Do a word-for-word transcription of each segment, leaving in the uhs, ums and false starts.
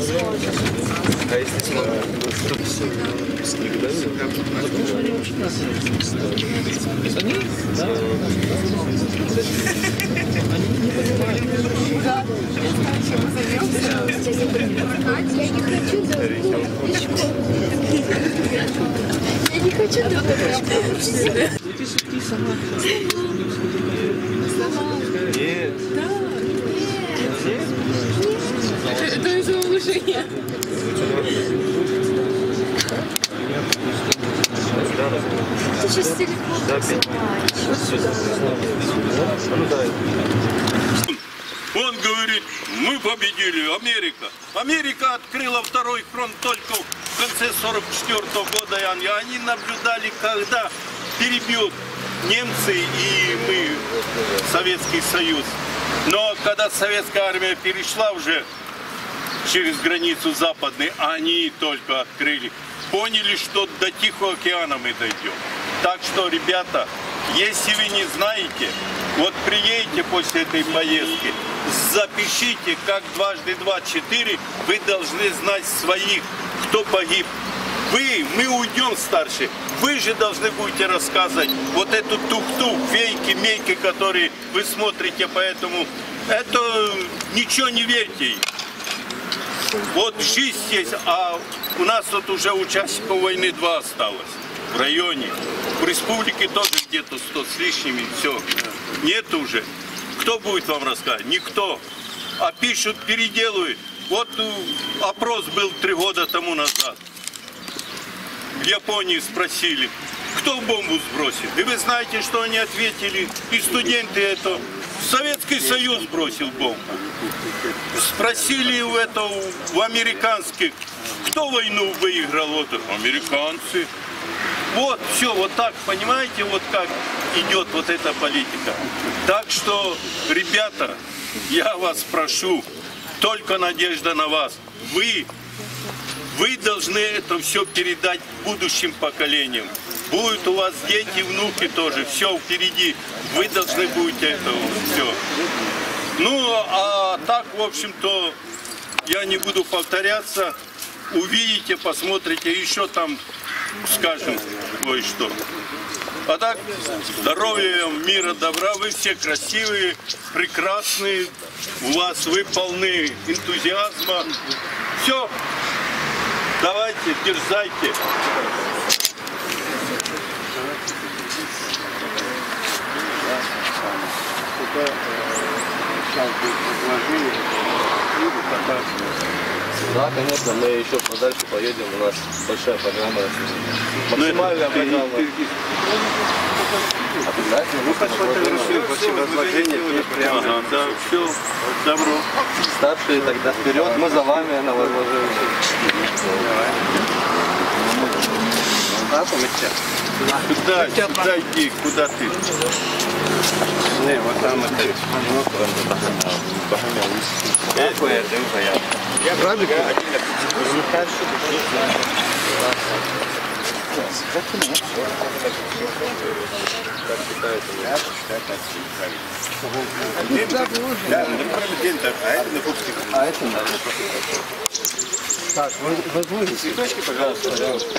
А если смотреть? Они? Да. Они не понимают. Да. Чем мы займемся? Я не хочу домой. Я не хочу домой. Ты ты сама. Нет. Да. Это, это из-за улучшения. Ты сейчас телефон Он говорит, мы победили, Америка. Америка открыла второй фронт только в конце сорок четвёртого года. И они наблюдали, когда перебьют немцы и мы, Советский Союз. Но когда советская армия перешла уже через границу западной, они только открыли. Поняли, что до Тихого океана мы дойдем. Так что, ребята, если вы не знаете, вот приедете после этой поездки, запишите, как дважды два четыре, вы должны знать своих, кто погиб. Вы, мы уйдем старше, вы же должны будете рассказывать вот эту тух-тух, фейки, мейки, которые вы смотрите, поэтому это ничего не верьте. Вот жизнь есть, а у нас вот уже участников войны два осталось в районе. В республике тоже где-то сто с лишними, все. Нет уже. Кто будет вам рассказывать? Никто. А пишут, переделывают. Вот опрос был три года тому назад. В Японии спросили, кто бомбу сбросил. И вы знаете, что они ответили? И студенты это. Советский Союз бросил бомбу. Спросили у этого, у американских, кто войну выиграл? Вот американцы. Вот, все, вот так, понимаете, вот как идет вот эта политика. Так что, ребята, я вас прошу, только надежда на вас. Вы, вы должны это все передать будущим поколениям. Будут у вас дети, внуки тоже, все впереди. Вы должны будете это все. Ну, а так, в общем-то, я не буду повторяться. Увидите, посмотрите, еще там скажем кое-что. А так, здоровья, мира, добра. Вы все красивые, прекрасные. У вас вы полны энтузиазма. Все, давайте, дерзайте. Да, конечно, мы еще подальше поедем, у нас большая программа. Максимальная программа. Обязательно. Ну, посмотрим, вообще разложение. Ага, да, все, добро. Старшие тогда вперед, мы за вами на возложение. А, помните? Куда, куда иди, куда ты? Не, вот там это. Какое это я? Я правильно? А это надо. Так, возьмите цветочки, пожалуйста, пожалуйста.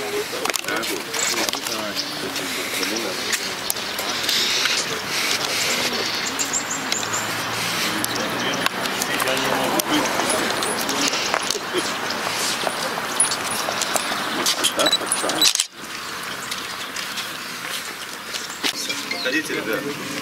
Ходите, ребят.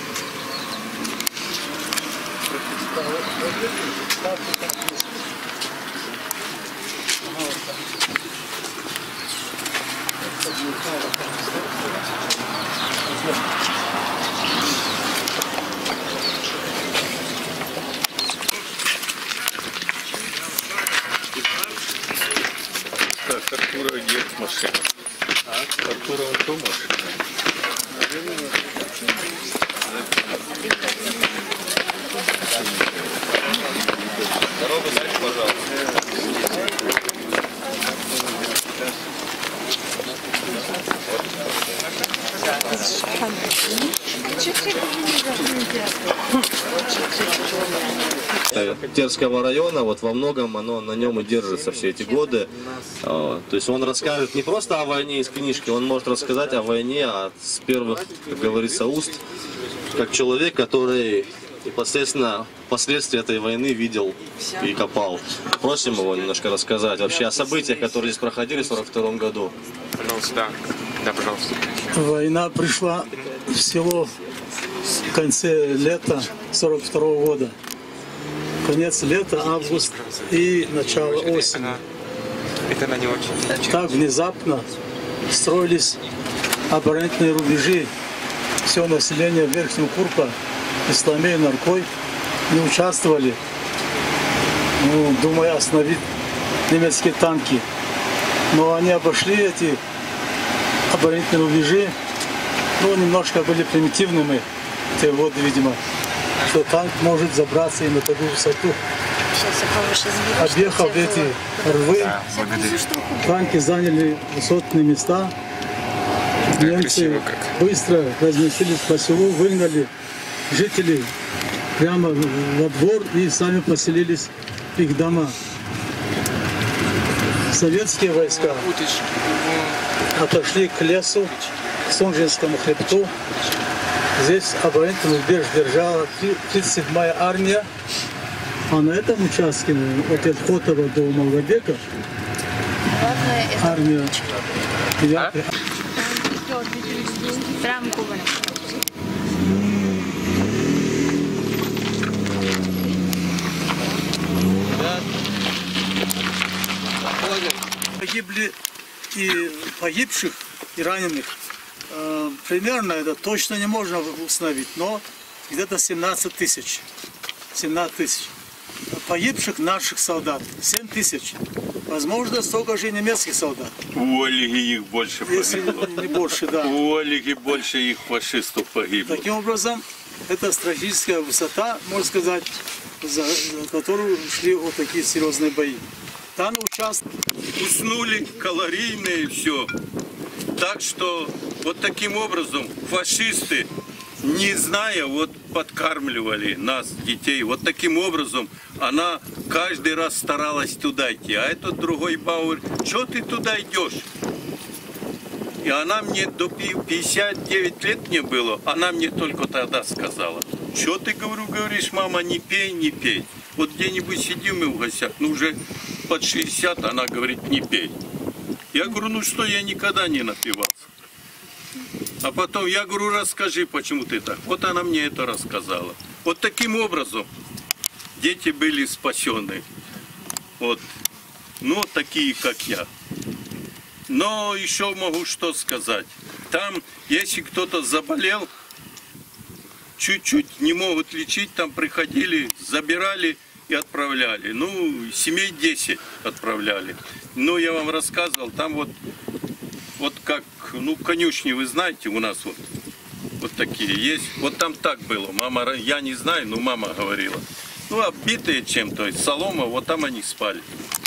Так, Артура где машина? А? Артура он то машина. Дорогу дальше, пожалуйста. Чуть-чуть не Терского района, вот во многом оно на нем и держится все эти годы. То есть он расскажет не просто о войне из книжки, он может рассказать о войне от, с первых, как говорится, уст, как человек, который непосредственно последствия этой войны видел и копал. Просим его немножко рассказать вообще о событиях, которые здесь проходили в сорок втором году. Пожалуйста, да. Да, пожалуйста. Война пришла в село в конце лета сорок второго года. Конец лета, август и начало осени. Это она не очень. Так внезапно строились оборонительные рубежи. Все население Верхнего Курка, Исламей, Наркой не участвовали, ну, думая остановить немецкие танки. Но они обошли эти оборонительные рубежи, ну, немножко были примитивными в те годы, видимо, что танк может забраться и на такую высоту. Объехав эти рвы, танки заняли высотные места. Немцы быстро разместились по селу, выгнали жителей прямо во двор и сами поселились в их дома. Советские войска отошли к лесу, к Сонжинскому хребту. Здесь оборонительный рубеж держала тридцать седьмая армия, а на этом участке от Эльхотова до Малгобека армия девятая. Погибли и погибших, и раненых. Э, примерно это точно не можно установить, но где-то семнадцать тысяч. семнадцать тысяч. Погибших наших солдат семь тысяч. Возможно, столько же и немецких солдат. У Олеги их больше Если погибло. не больше, да. У Олеги больше их фашистов погибло. Таким образом, это стратегическая высота, можно сказать, за, за которую шли вот такие серьезные бои. Там участвовали. Уснули калорийные все. Так что вот таким образом фашисты, не зная, вот подкармливали нас, детей. Вот таким образом она каждый раз старалась туда идти. А этот другой Бауэр, что ты туда идешь? И она мне до пятидесяти девяти лет мне было, она мне только тогда сказала: что ты, говорю, говоришь, мама, не пей, не пей. Вот где-нибудь сидим мы в гостях, ну уже под шестьдесят, она говорит, не пей. Я говорю, ну что, я никогда не напивался. А потом я говорю, расскажи, почему ты так. Вот она мне это рассказала. Вот таким образом дети были спасены. Вот. Ну, такие, как я. Но еще могу что сказать. Там, если кто-то заболел, чуть-чуть не могут лечить, там приходили, забирали и отправляли. Ну, семей десять отправляли. Ну, я вам рассказывал, там вот, вот как, ну, конюшни, вы знаете, у нас вот, вот такие есть. Вот там так было. Мама, я не знаю, но мама говорила. Ну, оббитые чем-то, солома, вот там они спали.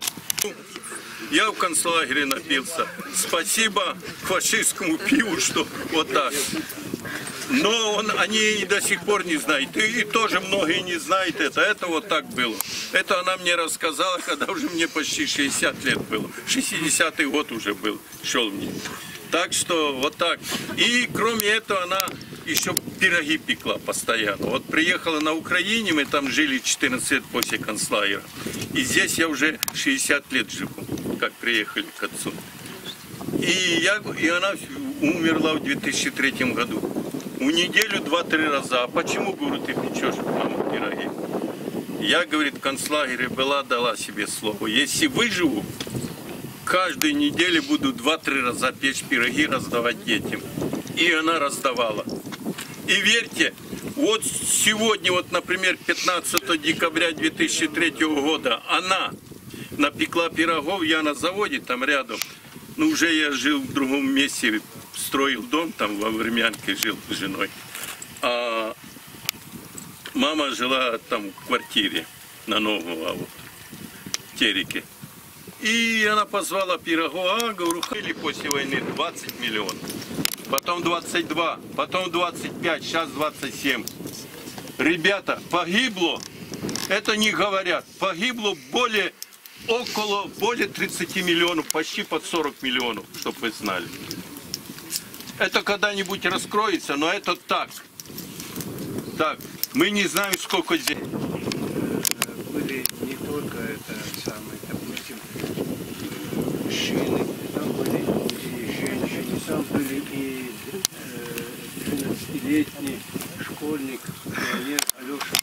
Я в концлагере напился. Спасибо фашистскому пиву, что вот так. Но он, они и до сих пор не знают. И, и тоже многие не знают это. Это вот так было. Это она мне рассказала, когда уже мне почти шестьдесят лет было. шестидесятый год уже был, шел мне. Так что вот так. И кроме этого она еще пироги пекла постоянно. Вот приехала на Украине, мы там жили четырнадцать лет после концлагеря. И здесь я уже шестьдесят лет живу, как приехали к отцу. И, я, и она умерла в две тысячи третьем году. В неделю два-три раза. А почему, говорю, ты печешь, мама, пироги? Я, говорит, в концлагере была, дала себе слово. Если выживу, каждую неделю буду два-три раза печь пироги, раздавать детям. И она раздавала. И верьте, вот сегодня, вот, например, пятнадцатого декабря две тысячи третьего года, она напекла пирогов, я на заводе там рядом. Ну, уже я жил в другом месте, строил дом, там во Времянке жил с женой. А мама жила там в квартире на Нового, вот, в Тереке. И она позвала пирогов, а, говорю, или после войны двадцать миллионов. Потом двадцать два, потом двадцать пять, сейчас двадцать семь. Ребята, погибло Это не говорят. Погибло более, около, более тридцати миллионов, почти под сорок миллионов, чтобы вы знали. Это когда-нибудь раскроется, но это так. Так, мы не знаем, сколько здесь. Были не только это самое, допустим, мужчины, там были и женщины, там были и двенадцатилетний школьник, пионер Алеша.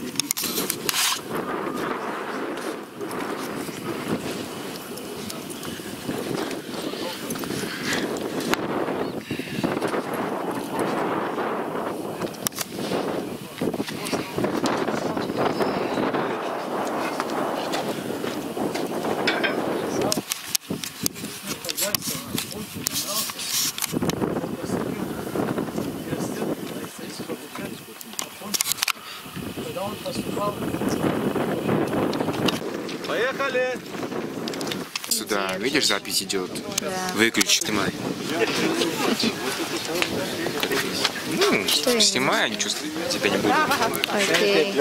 Поехали! Сюда, видишь, запись идет. Да. Выключи, ты мой. Ну, что снимай, они чувствуют, тебя не будут. Окей.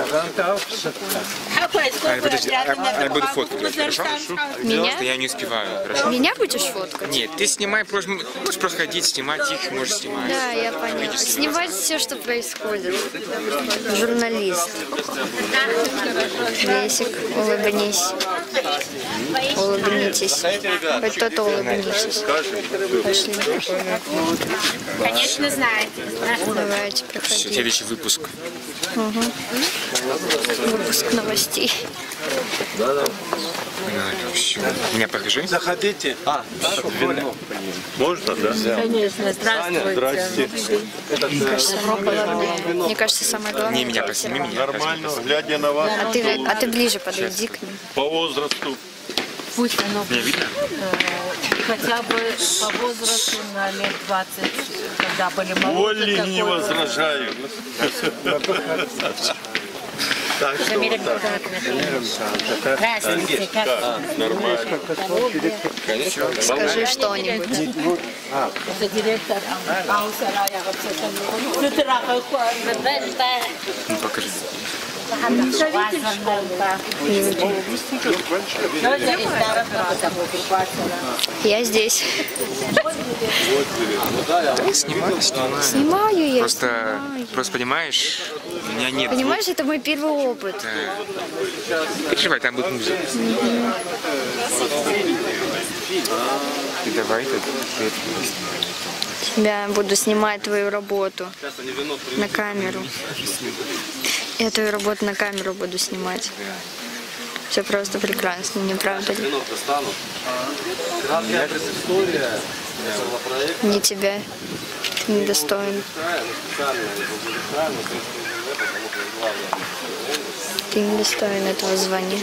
А, подожди, а, а я буду фоткать, хорошо? Меня? Просто я не успеваю, хорошо? Меня будешь фоткать? Нет, ты снимай, просто, можешь проходить, снимать их, можешь снимать. Да, я поняла. Снимать все, что происходит. Журналист. Весик, улыбнись. Улыбнитесь. Хоть кто-то улыбнитесь. Пошли. Конечно, знаете. Давайте, Все, проходите. следующий выпуск. Угу. Выпуск новостей. Да-да. Ну, все. Меня покажи. Заходите. А, вино. Можно, да? Конечно, здравствуйте. Здрасте. Мне кажется, самое главное. Мне кажется, самое главное. Не, меня посними, меня. Нормально, глядя на вас, А ты, а ты ближе подойди к ним. по возрасту. Пусть оно Меня видно? хотя бы по возрасту на лет двадцать, когда были моложе. Олли не такой- возражаю. Так что вот так. Здравствуйте, как Нормально. Скажи что-нибудь. это директор Аусарая. Ну, покажи. Я здесь. Да, снимаю, снимаю. Снимаю я. Просто, снимаю. просто понимаешь, у меня нет... Понимаешь, это мой первый опыт. Да. Переживай, там будет музыка. И давай ты. Я буду снимать твою работу на камеру. Я твою работу на камеру буду снимать. Все просто прекрасно, не правда ли? Не тебя, ты недостоин. Ты недостоин этого звания.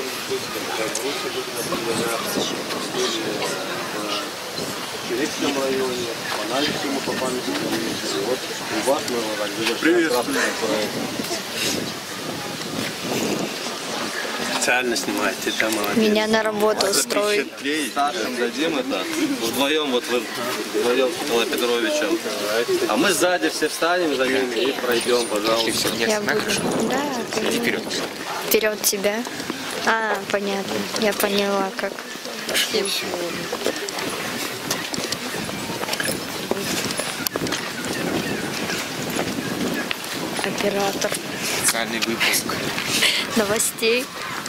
Специально снимаете, это молодец. Меня на работу устроить. Старшим дадим это. Вдвоем вот вы вдвоем с Николаем Петровичем. А мы сзади все встанем за ними и пройдем, пожалуйста. Все, меня Я снимай, буду. хорошо? Да, Иди конечно. вперед. Вперед тебя. А, понятно. Я поняла, как. Оператор Специальный выпуск. новостей.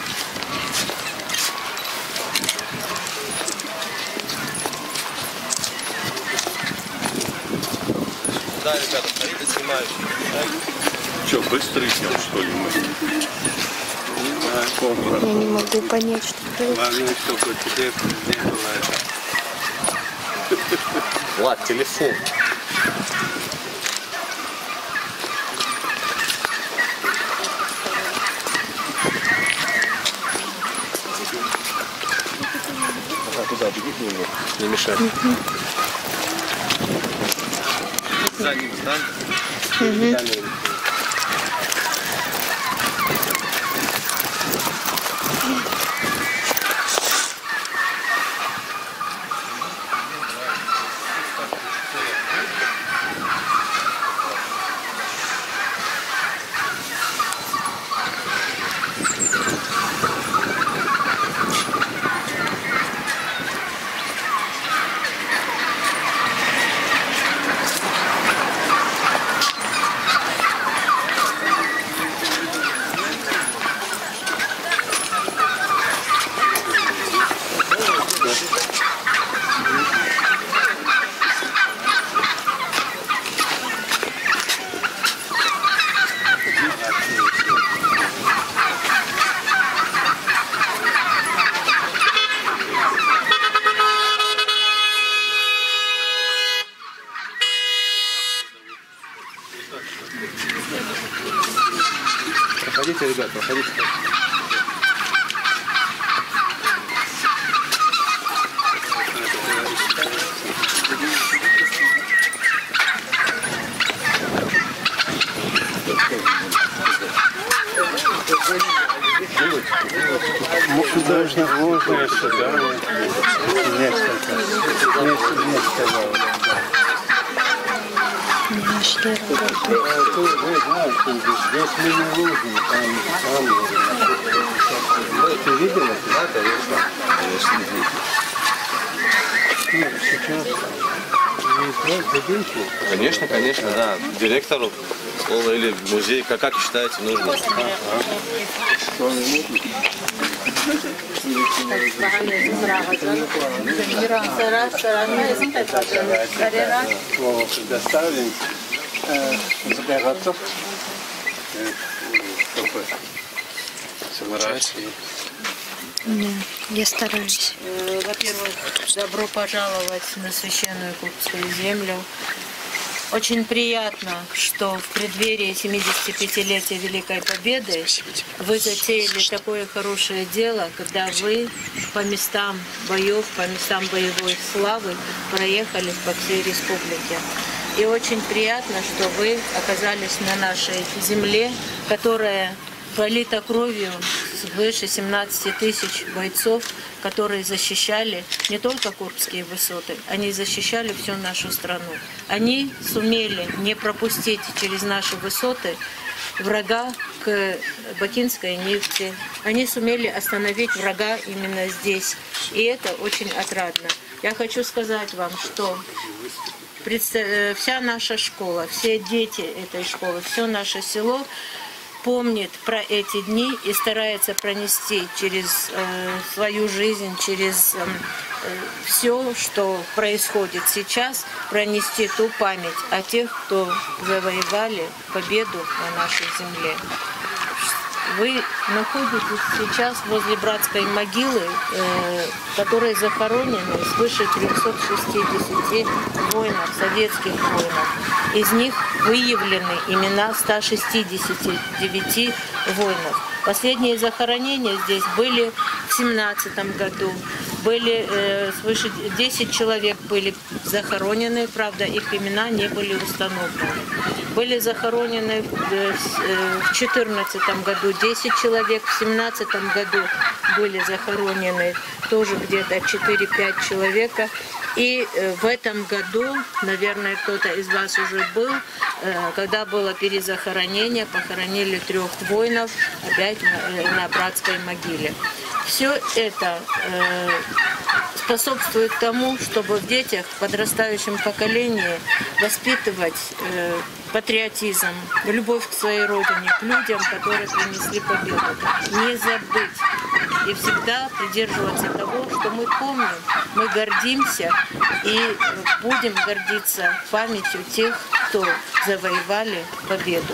Да, ребята, смотрите, снимают. Что, быстро идем, что ли, мы? Я не могу понять, что происходит. Главное, чтобы тебе не было это. Влад, телефон. Туда беги к нему, не мешай. За ним встань. ребят, проходите. Можно, можно еще, да? Несколько. Несколько, Нашли работу. Здесь мы не лужим, там, там. Ты видела? Да, конечно. Конечно. Сейчас не просто деньги. Конечно, конечно, да. Директору школы или музей, как, как считаете нужно? Слово предоставим. Забираться. Чтобы собрать. Да, я стараюсь. Во-первых, добро пожаловать на священную Курбскую землю. Очень приятно, что в преддверии семидесятипятилетия Великой Победы вы затеяли такое хорошее дело, когда вы по местам боев, по местам боевой славы проехали по всей республике. И очень приятно, что вы оказались на нашей земле, которая пролита кровью свыше семнадцати тысяч бойцов, которые защищали не только Курбские высоты, они защищали всю нашу страну. Они сумели не пропустить через наши высоты врага к бакинской нефти. Они сумели остановить врага именно здесь. И это очень отрадно. Я хочу сказать вам, что вся наша школа, все дети этой школы, все наше село помнит про эти дни и старается пронести через э, свою жизнь, через э, все, что происходит сейчас, пронести ту память о тех, кто завоевали победу на нашей земле. Вы находитесь сейчас возле братской могилы, э, которой захоронены свыше трёхсот шестидесяти воинов, советских воинов. Из них выявлены имена ста шестидесяти девяти воинов. Последние захоронения здесь были в семнадцатом году. Были э, свыше десяти человек были захоронены, правда, их имена не были установлены. Были захоронены э, в четырнадцатом году десять человек, в семнадцатом году были захоронены тоже где-то четыре-пять человека. И в этом году, наверное, кто-то из вас уже был, когда было перезахоронение, похоронили трех воинов опять на, на братской могиле. Все это э, способствует тому, чтобы в детях, в подрастающем поколении воспитывать э, патриотизм, любовь к своей родине, к людям, которые принесли победу. Не забыть и всегда придерживаться того, что мы помним, мы гордимся и будем гордиться памятью тех, кто завоевали победу.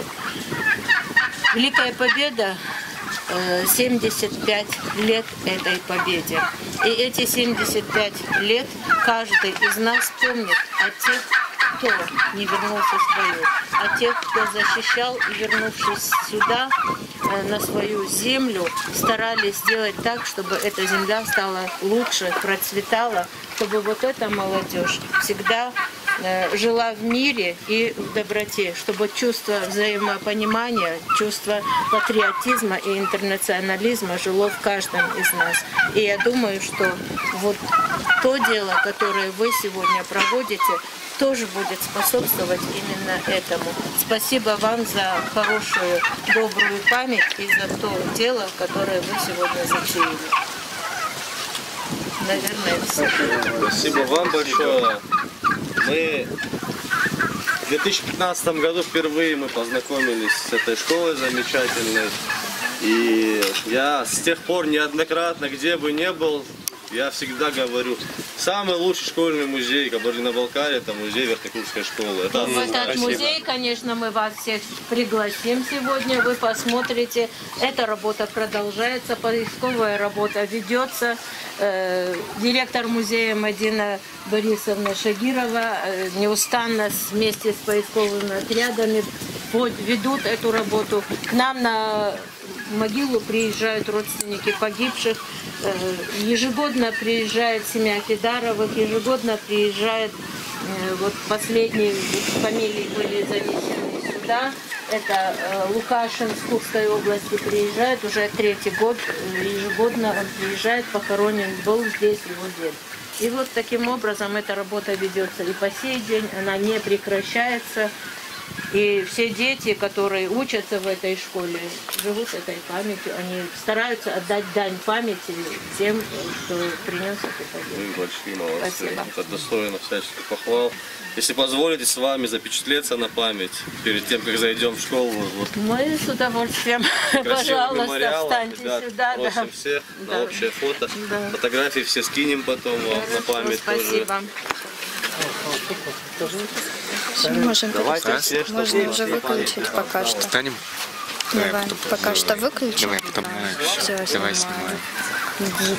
Великая Победа — семьдесят пять лет этой победе. И эти семьдесят пять лет каждый из нас помнит о тех, кто не вернулся с боев, о тех, кто защищал и, вернувшись сюда, на свою землю, старались сделать так, чтобы эта земля стала лучше, процветала, чтобы вот эта молодежь всегда жила в мире и в доброте, чтобы чувство взаимопонимания, чувство патриотизма и интернационализма жило в каждом из нас. И я думаю, что вот то дело, которое вы сегодня проводите, тоже будет способствовать именно этому. Спасибо вам за хорошую, добрую память и за то дело, которое вы сегодня затеяли. Наверное, все. Спасибо вам большое. Мы в две тысячи пятнадцатом году впервые мы познакомились с этой школой замечательной. И я с тех пор неоднократно, где бы ни был, я всегда говорю, самый лучший школьный музей Кабардино-Балкарии — это музей Верхнекурской школы. Это в этот музей, конечно, мы вас всех пригласим сегодня, вы посмотрите. Эта работа продолжается, поисковая работа ведется. Директор музея Мадина Борисовна Шагирова неустанно вместе с поисковыми отрядами ведут эту работу. К нам на в могилу приезжают родственники погибших, ежегодно приезжает семья Федаровых, ежегодно приезжает, вот последние фамилии были занесены сюда, это Лукашин с Курской области приезжает, уже третий год, ежегодно он приезжает, похоронен был здесь его дед. И вот таким образом эта работа ведется и по сей день, она не прекращается. И все дети, которые учатся в этой школе, живут этой памятью. Они стараются отдать дань памяти тем, кто принес это. Вы большие молодцы. Спасибо. Это достойно всяческих похвал. Если позволите с вами запечатлеться на память перед тем, как зайдем в школу. Вот. Мы с удовольствием. Пожалуйста, встаньте ребят, сюда. Просим Да. все Да. на общее фото. Да. Фотографии все скинем потом вам на память. Спасибо. Все, можем Давайте перестать. все, чтобы Можно у нас уже на выключить память. пока что. Встанем? Давай, потом пока позже. что выключим. Давай, потом. Все, Давай, снимаю. снимай.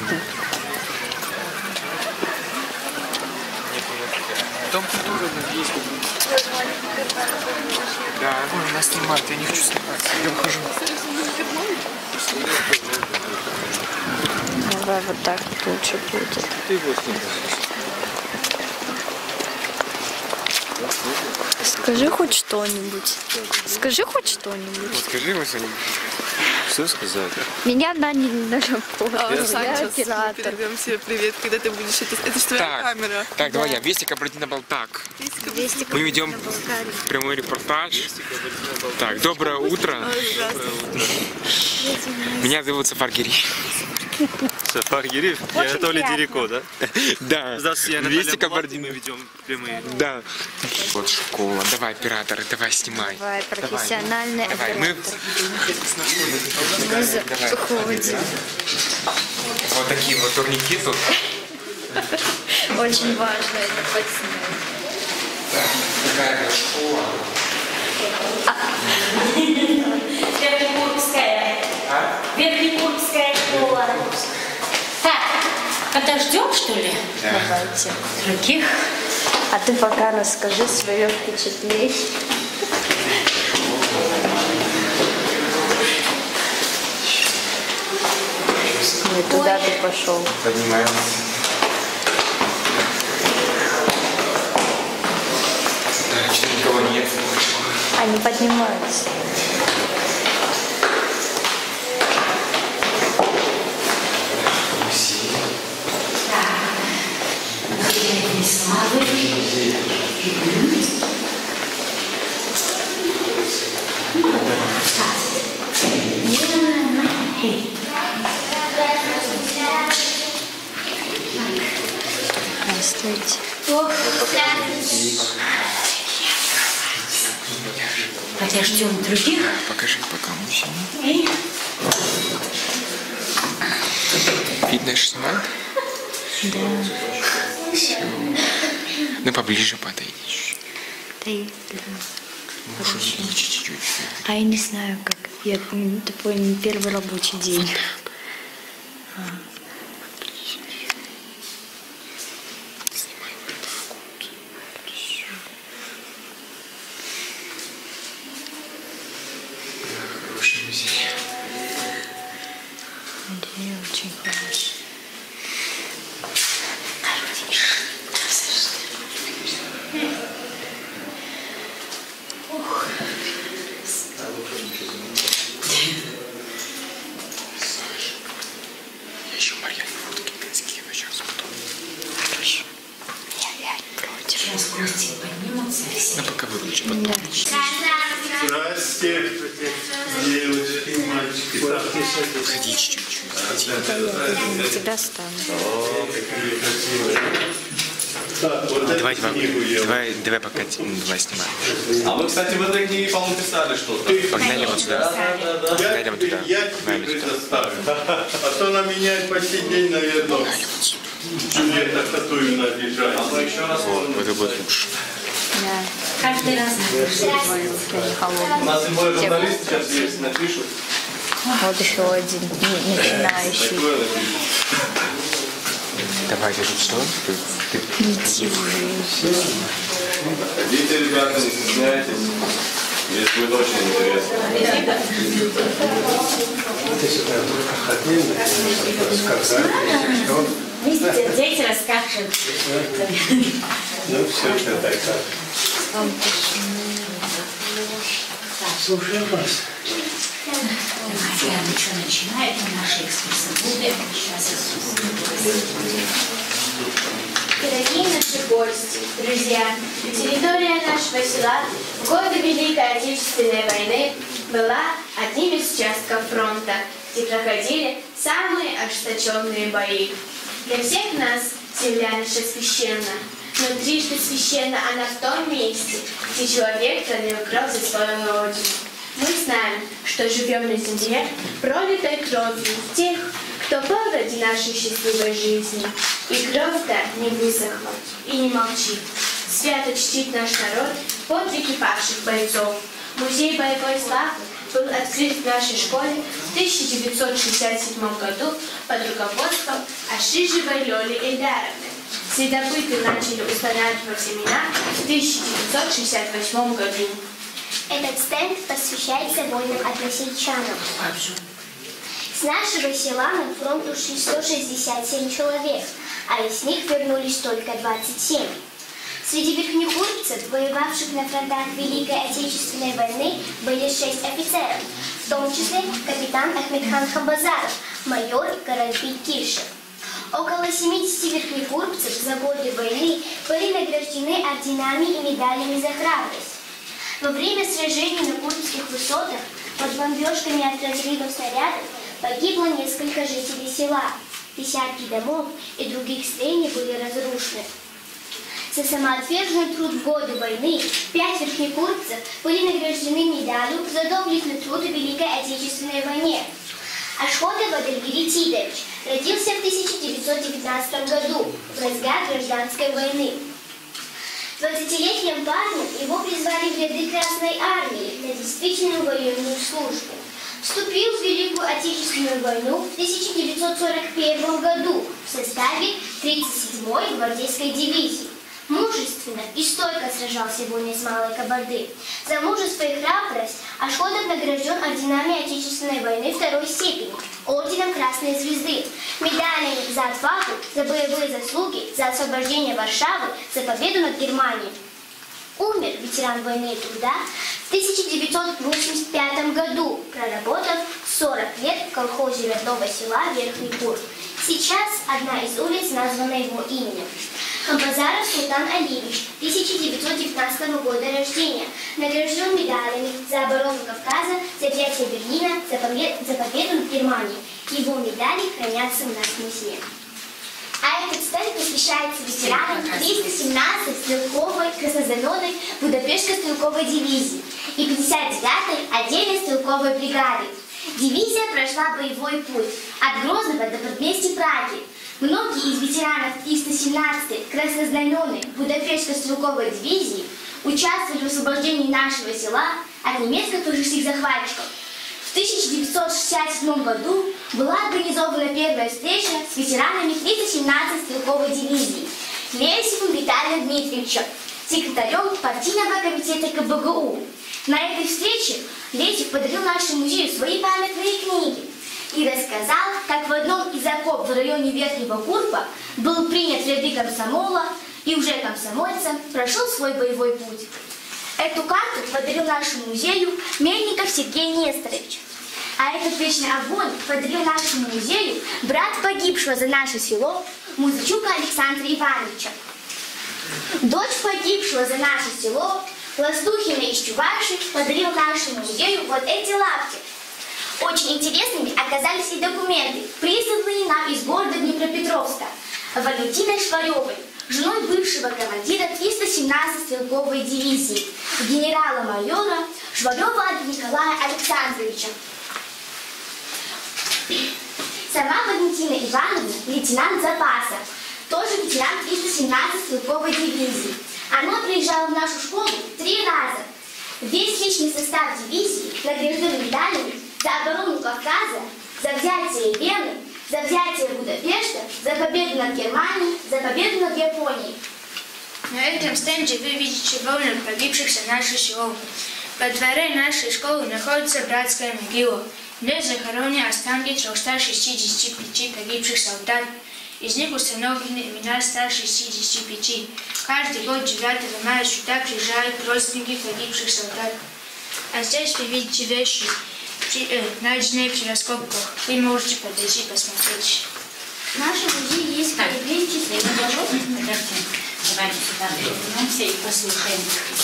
Дом культуры есть. Да, вон нас снимают, я не хочу сниматься. Я ухожу. Давай вот так вот лучше будет. Ты его снимай. Скажи хоть что-нибудь. Скажи хоть что-нибудь. Скажи ему что-нибудь. Что сказать? Меня наняли на работу. А, Я Саня, оператор. передаем тебе привет, когда ты будешь это. Это же твоя Так, камера. так, давай я. Вестик Кабардино Балтак. Вести Мы ведем прямой репортаж. Так, доброе утро. Меня зовут Сафар Гири. Сафар Гири и Анатолий Дереко, да? Да. Здравствуйте, Вести Кабардино. Мы ведем прямые. Да. Вот школа. Давай, оператор, давай снимай. Давай, профессиональный Давай, мы... оператор. Мы заходим. Вот такие вот турники тут. Очень важно это подснять. Такая школа. Верхнекурская. Верхнекурская школа. Так, подождем, что ли? Давайте. Других? А ты пока расскажи свое впечатление. Не туда ты пошел. Поднимаемся. Да, что никого нет. Они поднимаются. Здравствуйте. Подождем других. Покажи пока мужчине. Видно, что снимает? Да. Все. Ну поближе подойди. Ты, да. Можешь увеличить чуть-чуть. А я не знаю, как. Я м, такой не первый рабочий день. А. Хороший музей. Музей очень хороший. Я еще Марьяне фотки скину сейчас потом. Хорошо. Я, я не против. Сейчас гости поднимутся все. Ну пока выключи потом. Да. Здрасте, девочки, мальчики. Ходи чуть-чуть. Ходи. Я на тебя стану. Давай, давай, давай, давай пока давай снимаем. А вы, кстати, в этой книге, по-моему, писали что-то. Погнали вот сюда. Погнали вот туда. Я тебе Погнали туда. предоставлю. А то она меняет по сей день, наверное. Джульетта Хатуевна обижает. Вот, вот это будет лучше. Да. Каждый раз. Мои руки они У холодные. нас любой журналист сейчас есть, напишут. Вот еще один не- начинающий. Такое напишут. Давай, ты тут что? Ты, ты... Иди уже. Ходите, ребята, не стесняйтесь. Здесь будет очень интересно. Видите, дети расскажут. Ну, все это так. Слушаем вас. Давайте, а мы что, начинаем наши экскурсоводы? Сейчас Дорогие наши гости, друзья, территория нашего села в годы Великой Отечественной войны была одним из участков фронта, где проходили самые ожесточенные бои. Для всех нас земля наша священна, но трижды священна она в том месте, где человек пролил кровь за свою родину. Мы знаем, что живем на земле, пролитой кровью тех, кто был ради нашей счастливой жизни. И кровь-то не высохла и не молчит. Свято чтит наш народ подвиги павших бойцов. Музей боевой славы был открыт в нашей школе в тысяча девятьсот шестьдесят седьмом году под руководством Ашижевой Лёли Эльдаровны. Следопыты начали устанавливать имена в тысяча девятьсот шестьдесят восьмом году. Этот стенд посвящается воинам-односельчанам. С нашего села на фронт ушли сто шестьдесят семь человек, а из них вернулись только двадцать семь. Среди верхнекурцев, воевавших на фронтах Великой Отечественной войны, были шесть офицеров, в том числе капитан Ахмедхан Хамбазаров, майор Каральпий Киршев. Около семидесяти верхнекурцев за годы войны были награждены орденами и медалями за храбрость. Во время сражений на Курбских высотах под бомбежками от разрывов снарядов погибло несколько жителей села, десятки домов и других строений были разрушены. За самоотверженный труд в годы войны пять верхнекурцев были награждены медалью за доблестный труд в Великой Отечественной войне. Ашходов Адальгири Тидович родился в тысяча девятьсот девятнадцатом году в разгар гражданской войны. двадцатилетним парнем его призвали в ряды Красной Армии на действительную военную службу. Вступил в Великую Отечественную войну в тысяча девятьсот сорок первом году в составе тридцать седьмой гвардейской дивизии. Мужественно и стойко сражался в войне с Малой Кабарды. За мужество и храбрость Ашходов награжден орденами Отечественной войны второй степени, орденом Красной Звезды, медалями за отвагу, за боевые заслуги, за освобождение Варшавы, за победу над Германией. Умер ветеран войны и труда в тысяча девятьсот восемьдесят пятом году, проработав сорок лет в колхозе родного села Верхний Кур. Сейчас одна из улиц названа его именем. Хамбазаров Султан Алиевич, тысяча девятьсот девятнадцатого года рождения, награжден медалями за оборону Кавказа, за взятие Берлина, за победу, за победу над Германией. Его медали хранятся у нас в музее. А этот стенд посвящается ветеранам триста семнадцатой стрелковой краснознаменной Будапештской стрелковой дивизии и пятьдесят девятой отдельной стрелковой бригады. Дивизия прошла боевой путь от Грозного до предместья Праги. Многие из ветеранов триста семнадцатой краснознаменной Будапештской стрелковой дивизии участвовали в освобождении нашего села от немецких фашистских захватчиков. В тысяча девятьсот шестьдесят седьмом году была организована первая встреча с ветеранами триста семнадцатой стрелковой дивизии Лесевым Виталием Дмитриевичем, секретарем партийного комитета ка бэ гэ у. На этой встрече Лесев подарил нашему музею свои памятные книги и рассказал, как в одном из окопов в районе Верхнего Курпа был принят в ряды комсомола и уже комсомольцем прошел свой боевой путь. Эту карту подарил нашему музею Мельников Сергей Несторович. А этот вечный огонь подарил нашему музею брат погибшего за наше село Музычука Александра Ивановича. Дочь погибшего за наше село Ластухина из Чуваши подарил нашему музею вот эти лапки. Очень интересными оказались и документы, присланные нам из города Днепропетровска, Валентиной Шваревой, женой бывшего командира триста семнадцатой стрелковой дивизии, генерала-майора Шварева Николая Александровича. Сама Валентина Ивановна лейтенант запаса, тоже ветеран триста семнадцатой стрелковой дивизии. Она приезжала в нашу школу три раза. Весь личный состав дивизии награжден медалями за оборону Кавказа, за взятие Вены, за взятие Будапешта, за победу над Германией, за победу над Японией. На этом стенде вы видите воинов, погибших за наше село. Во дворе нашей школы находится братская могила, где захоронены останки трехсот шестидесяти пяти погибших солдат. Из них установлены имена ста шестидесяти пяти. Каждый год девятого мая сюда приезжают родственники погибших солдат. А здесь вы видите вещи, найденные при раскопках. Вы можете подойти посмотреть. В нашем музее есть краеведческий уголок. Давайте сюда вернемся и послушаем.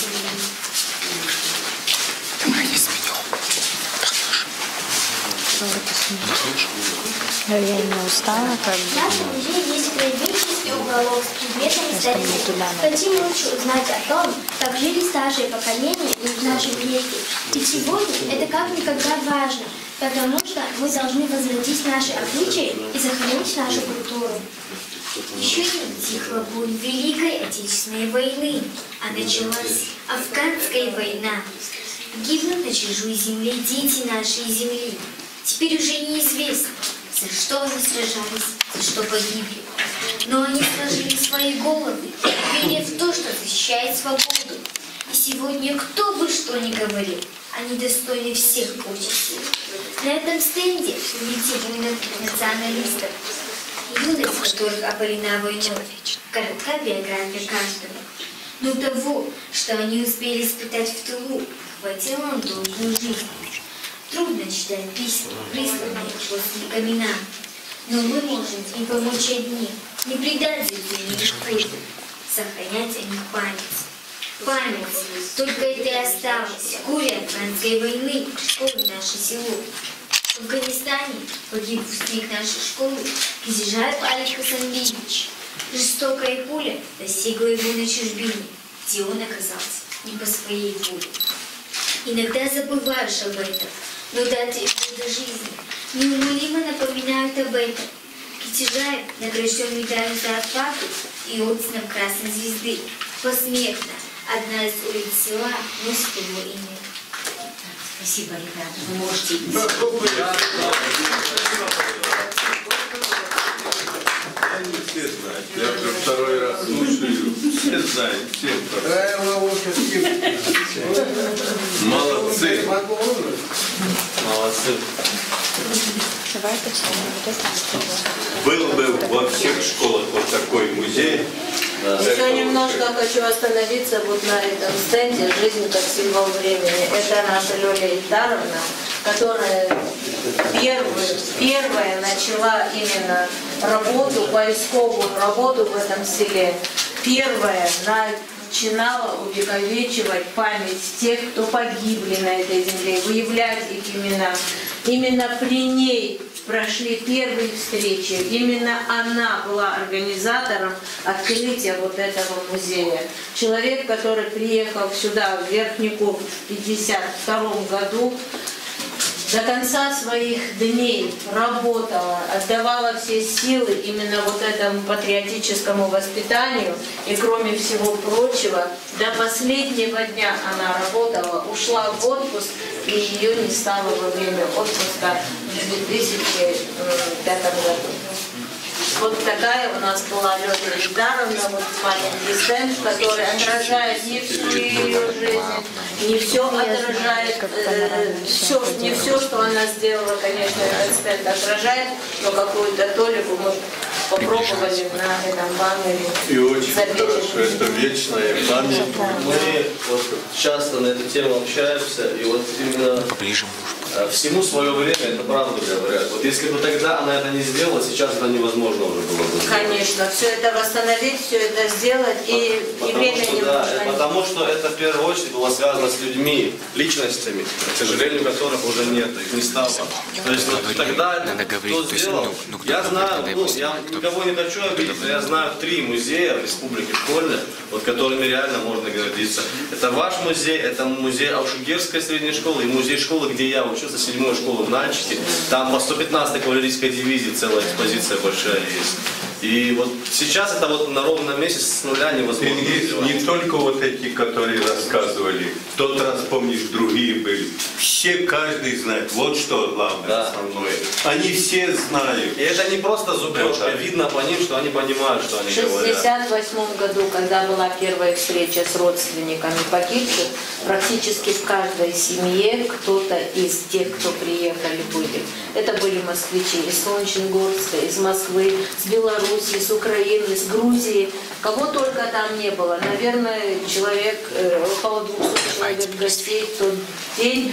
Я не устала, как бы. В нашем музее есть краеведческий уголок с предметами истории. Хотим лучше узнать о том, как жили старшие поколения в нашем веке. И сегодня это как никогда важно, потому что мы должны возродить наши обычаи и сохранить нашу культуру. Еще не утихла боль Великой Отечественной войны, а началась Афганская война. Гибнут на чужой земле дети нашей земли. Теперь уже неизвестно, за что они сражались, за что погибли. Но они сложили свои головы, веря в то, что защищает свободу. И сегодня кто бы что ни говорил, они достойны всех почестей. На этом стенде увидите националистов, юность которых опалена войной, коротка биография каждого. Но того, что они успели испытать в тылу, хватило им долгую жизнь. Трудно читать письма, присланные родственниками нам, но мы можем им помочь одни, не предать людей никакой, сохранять о них память. Память, только это и осталось, горе Афганской войны, школы наше село. В Афганистане погиб выпускник нашей школы Кизижаев Алик Хасанбиевич. Жестокая пуля достигла его на чужбине, где он оказался не по своей воле. Иногда забываешь об этом, но даты года жизни неумолимо напоминают об этом. Китежаев награжден медалью за отвагу и орденом Красной Звезды. Посмертно одна из улиц села носит его имя. Спасибо, ребята. Вы можете идти. Все знают. Я уже второй раз слушаю. Все знают, все. Молодцы. Молодцы. Давай почитаем. Был бы во всех школах вот такой музей. Еще немножко хочу остановиться вот на этом стенде «Жизнь как символ времени». Это наша Лёля Ильдаровна, которая первая, первая начала именно работу, поисковую работу в этом селе. Первая начинала увековечивать память тех, кто погибли на этой земле, выявлять их имена. Именно при ней прошли первые встречи. Именно она была организатором открытия вот этого музея. Человек, который приехал сюда, в Верхний Курск, в пятьдесят втором году, до конца своих дней работала, отдавала все силы именно вот этому патриотическому воспитанию. И кроме всего прочего, до последнего дня она работала, ушла в отпуск, и ее не стало во время отпуска в две тысячи пятом году. Вот такая у нас была Лёля Ильдаровна, вот маленький стенд, который отражает не всю ее жизнь, не все отражает, э, все, не все, что она сделала, конечно, этот стенд отражает, но какую-то толику мы попробовали на этом баннере. И очень хорошо, это вечная память. Мы вот часто на эту тему общаемся, и вот именно всему свое время, это правда говорят. Вот если бы тогда она это не сделала, сейчас это невозможно уже было бы. Конечно, все это восстановить, все это сделать, и, и время что, не да, нужно. Потому что это в первую очередь было связано с людьми, личностями, к сожалению, которых уже нет, их не стало. То есть вот тогда кто сделал, я знаю, ну, я никого не хочу обидеть, но я знаю три музея в республике школьных, вот которыми реально можно гордиться. Это ваш музей, это музей Аушугерской средней школы и музей школы, где я учился, седьмой школы в Нальчике. Там по сто пятнадцатой кавалерийской дивизии целая экспозиция большая есть. И вот сейчас это вот на ровном месте с нуля невозможно сделать. Не только вот эти, которые рассказывали, в тот раз, помнишь, другие были. Все, каждый знает, вот что главное, да. основное. Они все знают. И это не просто зубрежка, видно по ним, что они понимают, что они говорят. В шестьдесят восьмом году, когда была первая встреча с родственниками погибших, практически в каждой семье кто-то из тех, кто приехали, были. Это были москвичи из Солнечногорска, из Москвы, с Беларуси, с Украины, с Грузии. Кого только там не было. Наверное, человек, около двухсот человек гостей в тот день.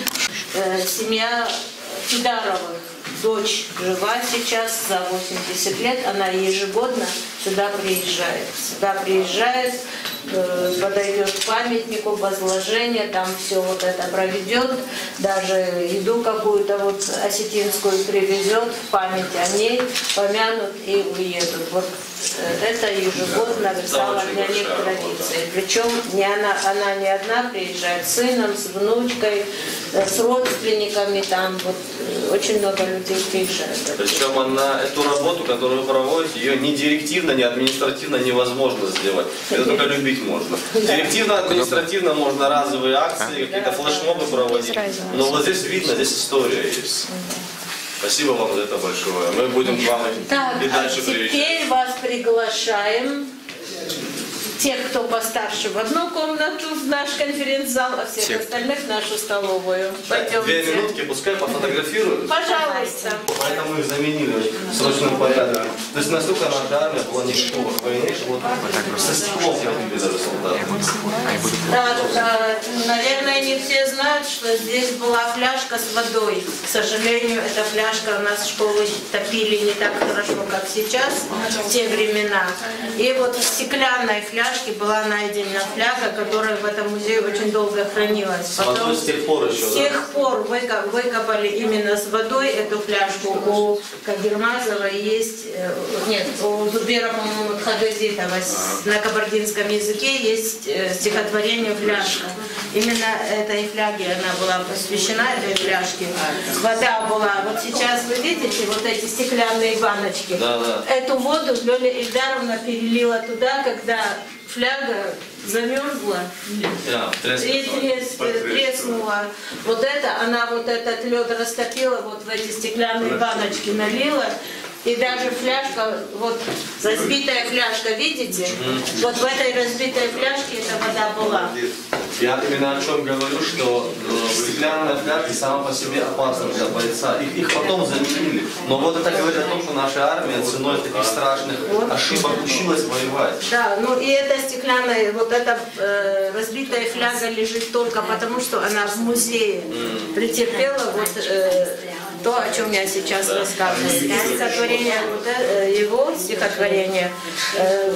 Семья Фидаровых, дочь жива сейчас, за восемьдесят лет, она ежегодно сюда приезжает. Сюда приезжает, подойдет к памятнику, возложение, там все вот это проведет, даже еду какую-то вот осетинскую привезет, в память о ней, помянут и уедут. Вот это ежегодно стало для них традицией. Причем не она, она не одна приезжает, с сыном, с внучкой, с родственниками, там вот очень много людей приезжает. Причем она, эту работу, которую вы проводите, ее ни директивно, ни административно невозможно сделать. Это только любить можно. Директивно, административно можно разовые акции, какие-то флешмобы проводить. Но вот здесь видно, здесь история есть. Спасибо вам за это большое. Мы будем к вам так, и дальше теперь приезжать. Вас приглашаем. Тех, кто постарше, в одну комнату, в наш конференц-зал, а всех Тех. остальных в нашу столовую. Так, две минутки, пускай пофотографируют. Пожалуйста. Поэтому их заменили в срочном порядке. То есть настолько наша армия была не готова к войне, что вот со стеклом ходили даже солдаты. Да, да, наверное, не все знают, что здесь была фляжка с водой. К сожалению, эта фляжка у нас в школе топили не так хорошо, как сейчас, в те времена. И вот в стеклянной фляжке была найдена фляга, которая в этом музее очень долго хранилась. Потом с тех пор еще, С тех да? пор выкопали именно с водой эту фляжку. У Кагермазова есть, нет, у Зубера, по-моему, Хагазитова на кабардинском языке есть стихотворение «Фляжка». Именно этой фляге она была посвящена, этой фляжке. Вода была, вот сейчас вы видите, вот эти стеклянные баночки. Да, да. Эту воду Лёля Ильдаровна перелила туда, когда фляга замерзла yeah, и трес, треснула. Вот это, она вот этот лед растопила, вот в эти стеклянные баночки налила. И даже фляжка, вот разбитая фляжка, видите? Mm-hmm. Вот в этой разбитой фляжке эта вода была. Я именно о чем говорю, что стеклянная фляжка сама по себе опасна для бойца. Их, их потом заменили. Но вот это говорит о том, что наша армия ценой таких страшных вот. ошибок училась воевать. Да, ну и эта стеклянная, вот эта э, разбитая фляга лежит только потому, что она в музее mm. претерпела вот э, то, о чем я сейчас да. рассказываю. Стихотворение, его стихотворение, э,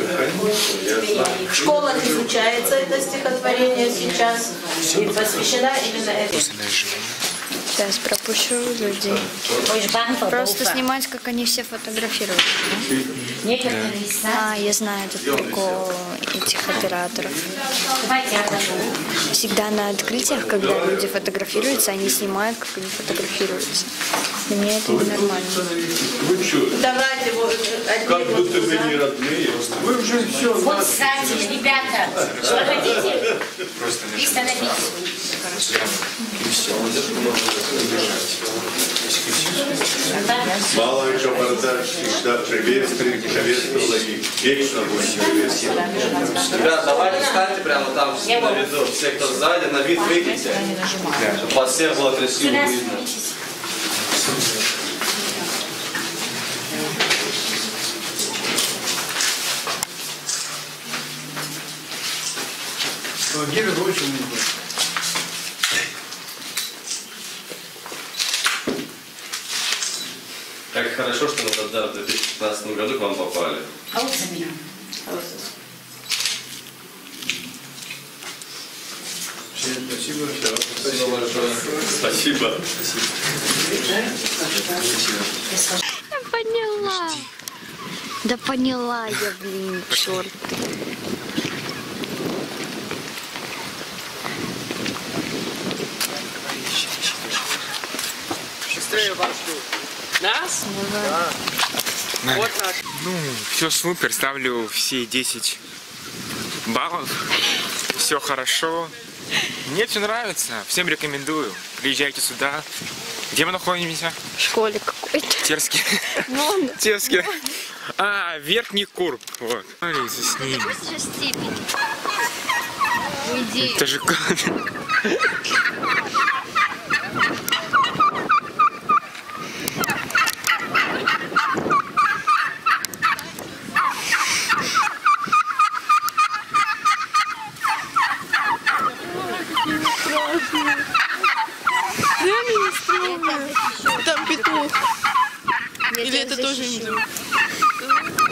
в школах изучается это стихотворение сейчас и посвящена именно этому. Сейчас пропущу людей. Просто снимать, как они все фотографируют. Да? А, я знаю этот прикол этих операторов. Всегда на открытиях, когда люди фотографируются, они снимают, как они фотографируются. Для меня это ненормально. Давайте вот как будто вы не родные. Вы уже все. Вот, кстати, ребята, что хотите? И становитесь. Мало еще всегда приветствует, приветствовала и вечно будет приветствовать. Ребят, давайте встаньте прямо там на виду. Все, кто сзади, на вид выйдите. Чтобы вас всех было красиво видно. Гиля очень много. Как хорошо, что мы тогда в две тысячи пятнадцатом году к вам попали. А вот за меня. Всем спасибо. Спасибо большое. Спасибо. Я поняла. Да поняла я, блин, черт. Шестеро вас ждут. Нас? Да. Вот так. Ну, все супер, ставлю все десять баллов. Все хорошо. Мне все нравится, всем рекомендую. Приезжайте сюда. Где мы находимся? В школе какой-то. Терске. Терске. А, Верхний Курб. Вот. Смотрите, с ним. Это же как? Там петух. Или это тоже не